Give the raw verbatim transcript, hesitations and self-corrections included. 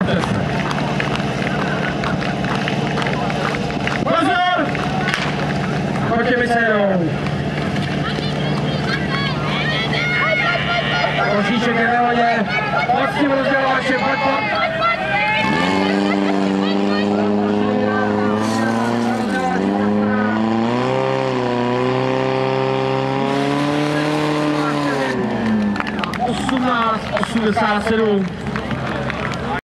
Pozor! Pojďte mi se jedou. Košíček je na vodě. Pojď s tím rozdělovačem, pojď, pojď. osmnáct osmdesát sedm